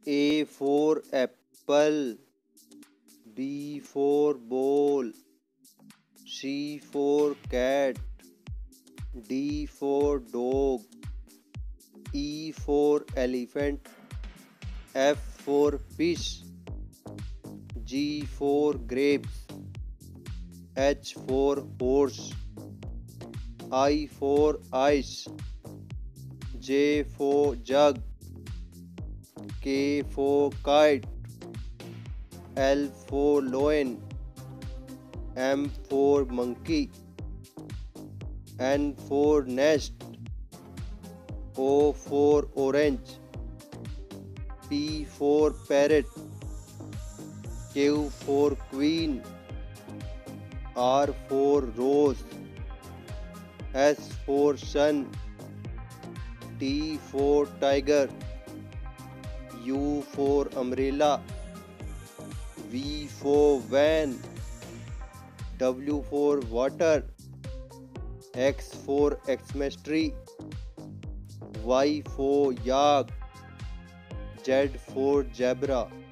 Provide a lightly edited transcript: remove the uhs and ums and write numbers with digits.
A for apple, B for ball, C for cat, D for dog, E for elephant, F for fish, G for grapes, H for horse, I for ice, J for jug, K for kite, L for lion, M for monkey, N for nest, O for orange, P for parrot, Q for queen, R for rose, S for sun, T for tiger, U for umbrella, V for van, W for water, X for Xmas tree, Y for yak, Z for zebra.